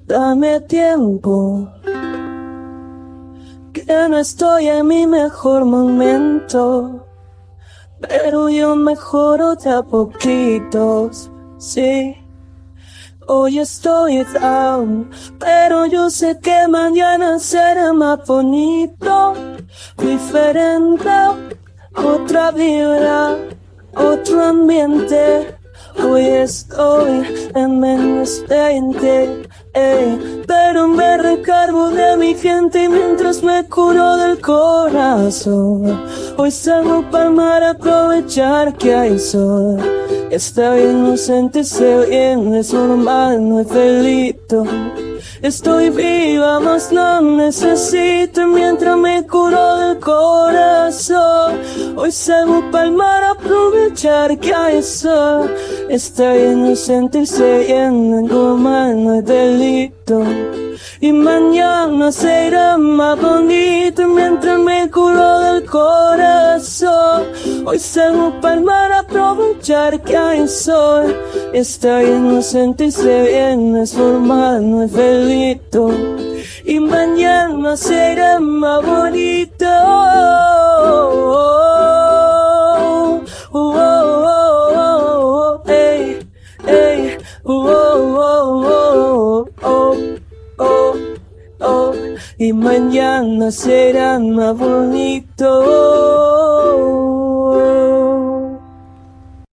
Dame tiempo, que no estoy en mi mejor momento, pero yo mejoro de a poquitos, sí. Hoy estoy down, pero yo sé que mañana será más bonito, diferente, otra vibra, otro ambiente. Hoy estoy en -20, pero me recargo de mi gente mientras me curo del corazón. Hoy salgo para mar a aprovechar que hay sol. Está bien no sentirse bien, es normal, no es delito. Estoy viva, más no necesito mientras me curo del corazón. Hoy salgo pa'l mar a aprovechar que hay sol. Está bien no sentirse bien, es normal, no es delito. Y mañana será más bonito mientras me curo del corazón. Hoy salgo pa'l mar a aprovechar que hay sol. Está bien no sentirse bien, es normal, no es delito. Y mañana será más bonito. Y mañana será más bonito.